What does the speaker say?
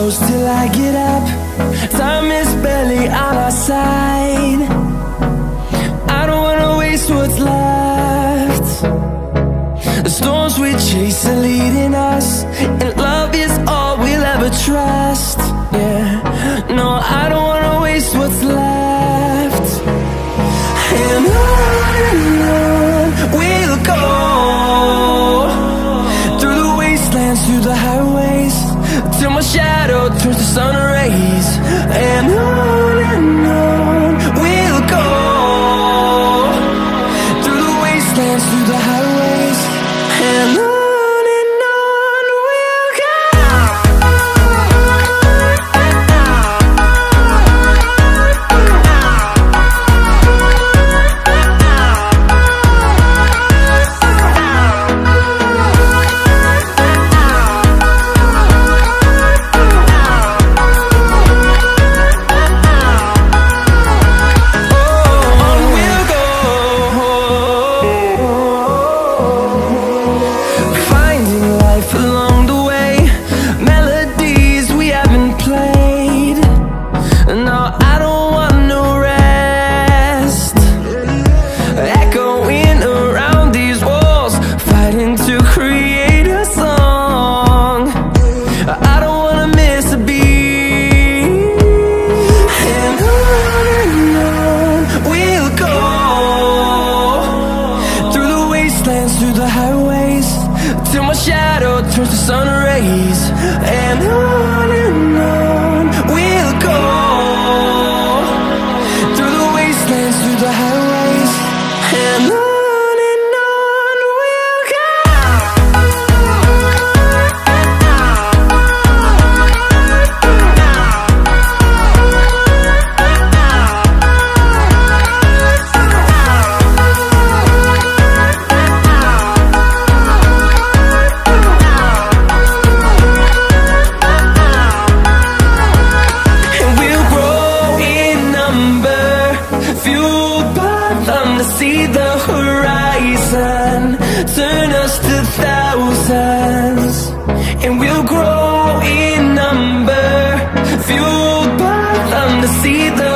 close till I get up. Time is barely on our side. I don't wanna waste what's left. The storms we chase are leading us, and love is all we'll ever trust. Yeah, no, I don't wanna waste what's left. And on we'll go, through the wastelands, through the highways, till my shadow turns to sun rays. And on we'll go, through the wastelands, through the highways, and on we'll go. Through the highways, till my shadow turns to sun rays. And on we'll go, through the wastelands, through the highways, and on we'll go. See the horizon, turn us to thousands, and we'll grow in number, fueled by them to see the